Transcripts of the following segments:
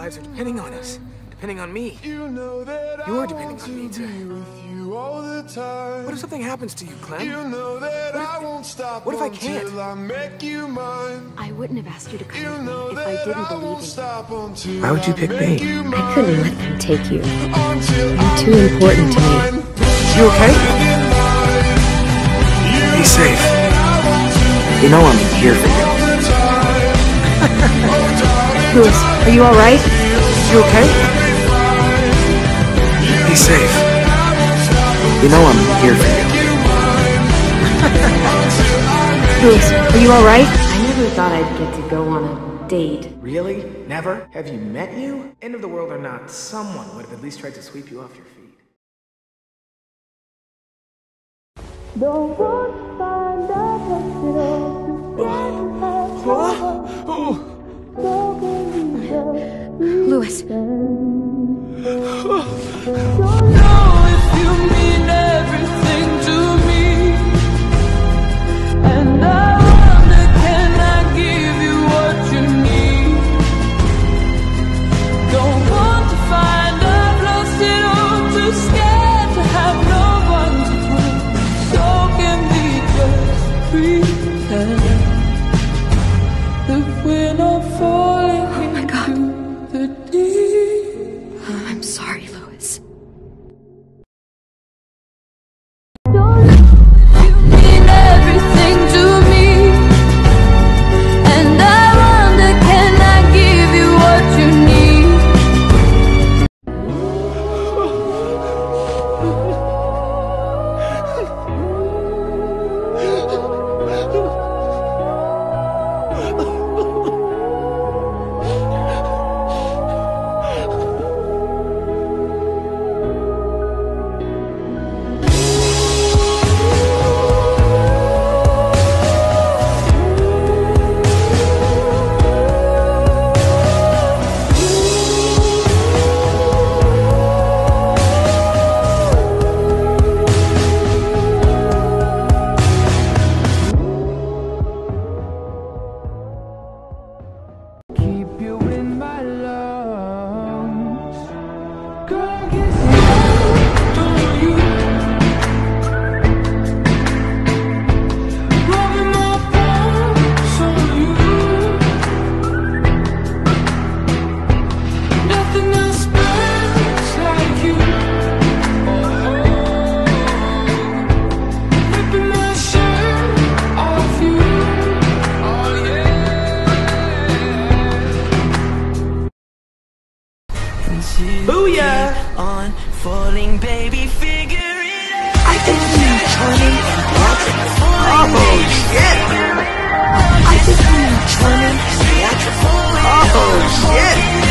lives are depending on us. Depending on me. You know that You're depending on me too. with you all the time. What if something happens to you, Clem? You know that I won't stop. What if I can't? Until I make you mine. I wouldn't have asked you to come You with know me if I that didn't I believe won't in you. stop until Why would you pick me? I couldn't let them take you. Until You're too important to me. You okay? Be safe. You know I'm here for you. Louis, are you alright? You okay? Be safe. You know I'm here for you. Louis, are you alright? I never thought I'd get to go on a date. Really? Never? Have you met you? End of the world or not, someone would have at least tried to sweep you off your feet. Louis. Oh my God. I'm sorry, Louis. Booyah! On falling, baby, figure it out. I think you're charming and theatrical. Oh, shit! I think you're charming and theatrical. Oh, shit!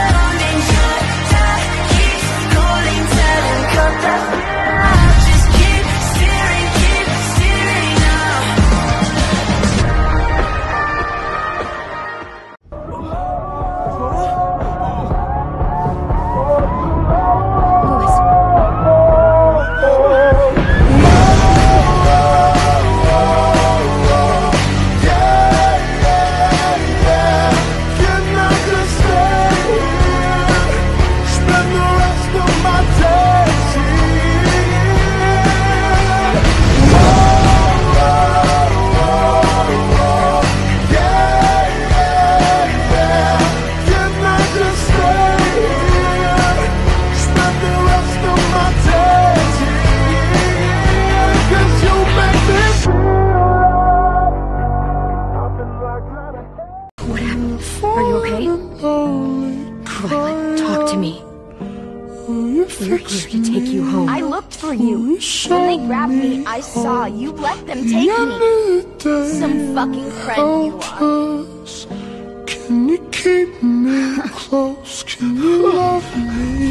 What happened? Are you okay? Violet, talk to me. We're here to take you home. I looked for you. When they grabbed me, I saw you let them take me. Some fucking friend you are. Can you keep me close? Can you love me?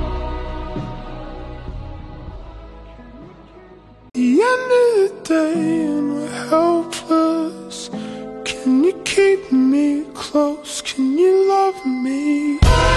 The end of the day love me?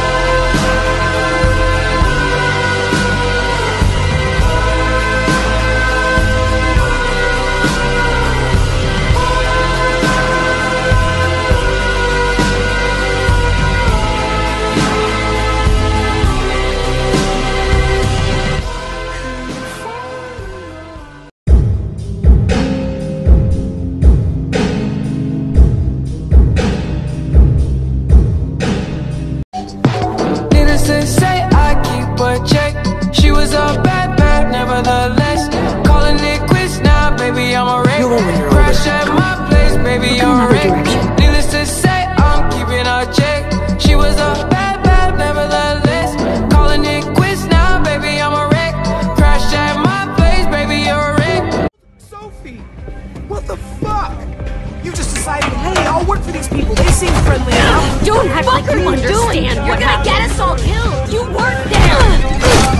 She was a bad, bad, nevertheless. Calling it quits now, baby, I'm a wreck. Crash at my place, baby, I'm a wreck. Needless to say, I'm keeping a check. She was a bad, bad, nevertheless. Calling it quits now, baby, I'm a wreck. Crash at my place, baby, you're a wreck. Sophie, what the fuck? You just decided, hey, I'll work for these people. They seem friendly enough. Don't act like you understand. You're gonna get us all killed. You weren't there.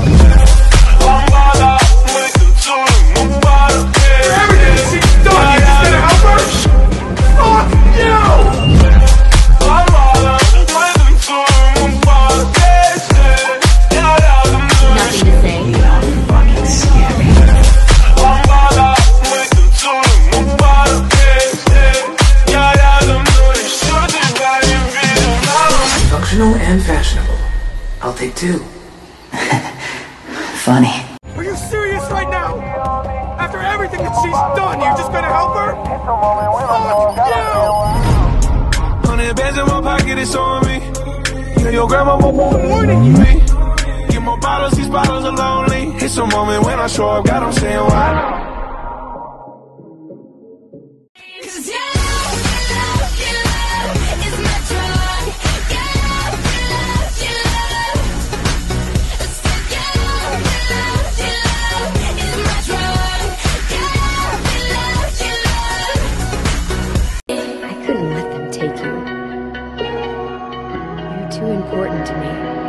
And fashionable. I'll take two. Funny. Are you serious right now? After everything that she's done, you're just gonna help her? Fuck you! 100 bands in my pocket, it's on me. Yeah, your grandma won't warning you. Get more bottles, these bottles are lonely. It's a moment when I show up, God, I'm saying why. Too important to me.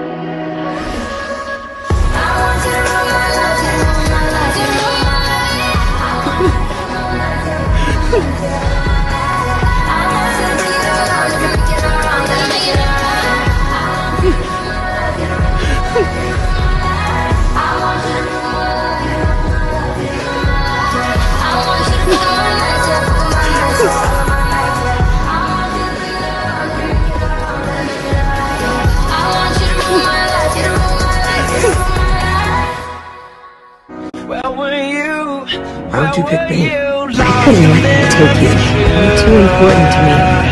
Why would you pick me? I couldn't let them take you. You're too important to me.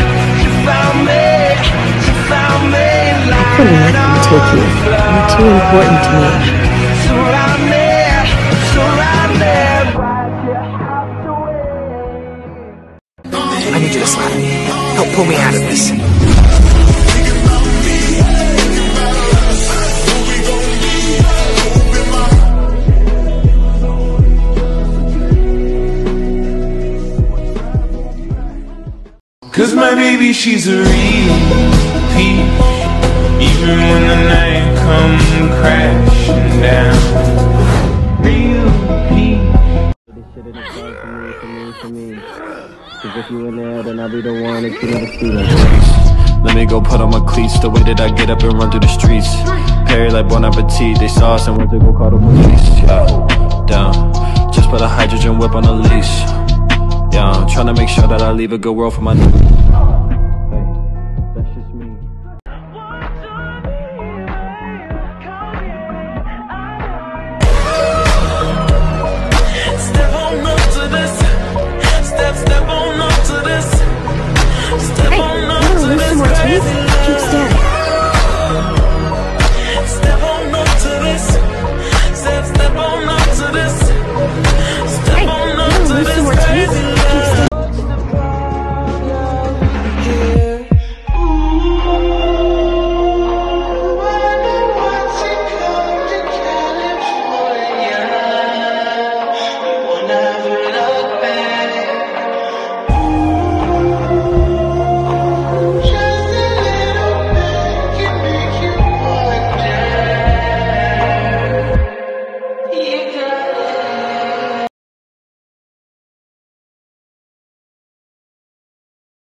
I couldn't let them take you. You're too important to me. I need you to slap me. Help pull me out of this. Cause my baby, she's a real peach. Even when the night come crashing down. Real peach. This shit isn't fun for me. Cause if you in there, then I'll be the one that you never see that. Let me go put on my cleats. The way that I get up and run through the streets. Perry like Bon Appetit. They saw us and went to go call the police. Yeah, down. Just put a hydrogen whip on the leash. Yeah, I'm trying to make sure that I leave a good world for my niggas. Hey, that's just me. Step on up to this. Step on up to this. Step on up to this crazy